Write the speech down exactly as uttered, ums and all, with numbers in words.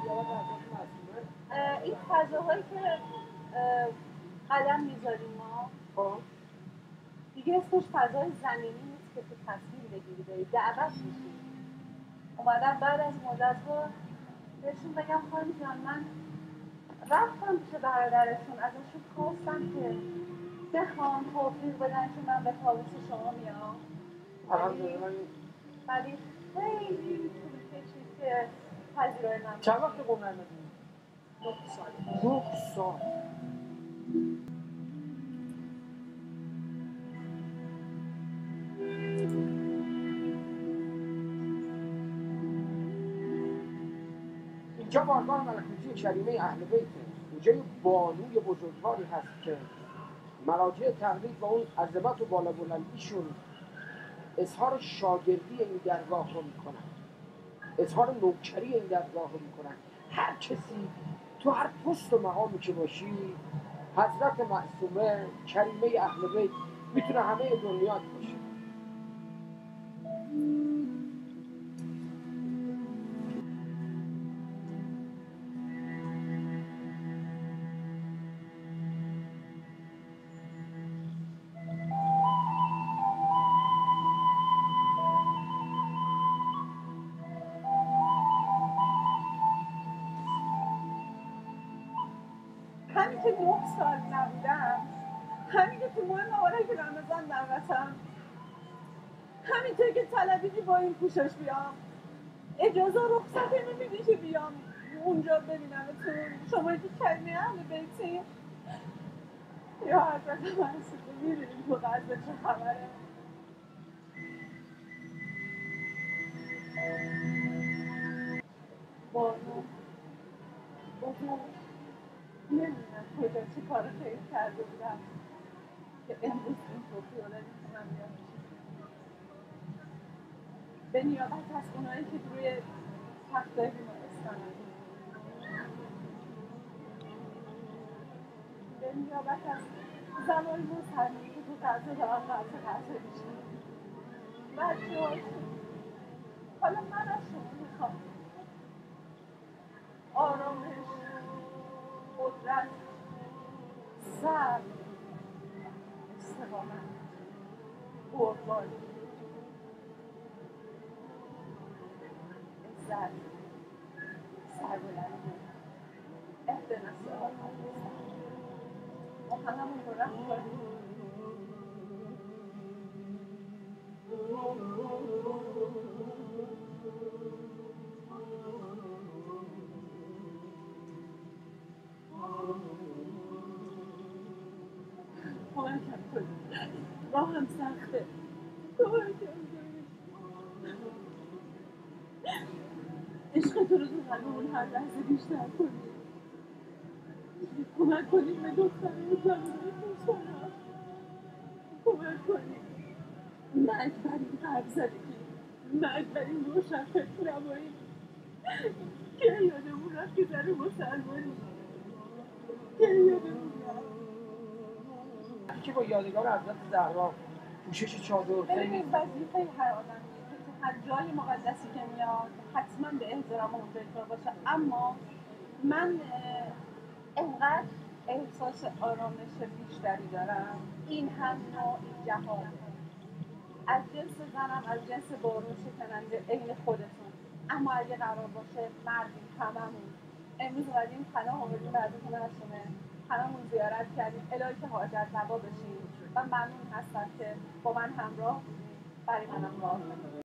این فضاهایی که قدم میذاریم ما خب دیگه اسمش فضای زمینی نیست که تو تصمیم بگیری بری دعوت میشی. اومدم بعد از مدت‌ها بهشون بگم خانم جان من رفتم پیش برادرشون ازشون خواستم که بخوام توفیق بدن که من به طاووس شما میام. الحمدلله. ولی خیلی طول کشید که پذیرای من چند وقت قوم نمیدونی؟ دو سال دو سال اینجا بارگاه ملکوتی کریمه اهل بیته، اینجا یه بانوی بزرگواری هست که مراجع تقلید با اون عظمت و بالا بلندیشون اظهار شاگردی این درگاه رو میکنن، اظهار نوکری این درگاه رو میکنن. هر کسی تو هر پست و مقامی که باشی حضرت معصومه کریمه اهل بیت میتونه همه دنیات باشه. همین که نه سال نبودم، همین که تو ماه مبارک رمضان دعوتم، همینطور که طلبیدی با این پوشش بیام، اجازه رخصت نمیدی که بیام اونجا ببینمتون، شما که کریمه اهل بیتی یا حضرت معصومه میدونیم تو غزه چه خبره. بانو بانو نمیدونم کجا چه کار خیلی کرده بودم که امروز این توفیق رو نمیتونم بیام. به نیابت از اونایی که روی تختای بیمارستانن، به نیابت از زنای مسلمی که تو غزه دارن غزه غزه میشن، بچه هاشون، حالا من از شما میخوام آرامش، قدرت، صبر، استقامت، قربانی، عزت، سربلندی، اهدنا الصراط المستقیم. ما هممون رو رفت کنیم. کمکم کنید، راهم سخته، کمکم کنید. عشقتون رو تو قلبمون هر لحظه بیشتر کنید. کمک کنید به دخترمون زمینه خوشحالا، کمک کنید مرگ بر این قرب زدگی، مرگ بر این روشن فکر نمایی که یادمون رفت که زن مسلمانی، که یادمون رفت که با یادگار حضرت زهرا پوشش چادر ببینید خیلی وظیفه هر آدمیه که تو هر جای مقدسی که میاد حتما به احترام اونجا اجرا باشه. اما من انقدر احساس آرامش بیشتری دارم، این هم نوع جهاد از جنس زنم، از جنس بارون شکننده عین خودتون. اما اگه قرار باشه مردیم هممون امروز اومدیم پناه آوردیم به حضرت معصومه، هممون زیارت کردیم الهی که حاجت روا بشیم و ممنون هستم که با من همراه برای منم راه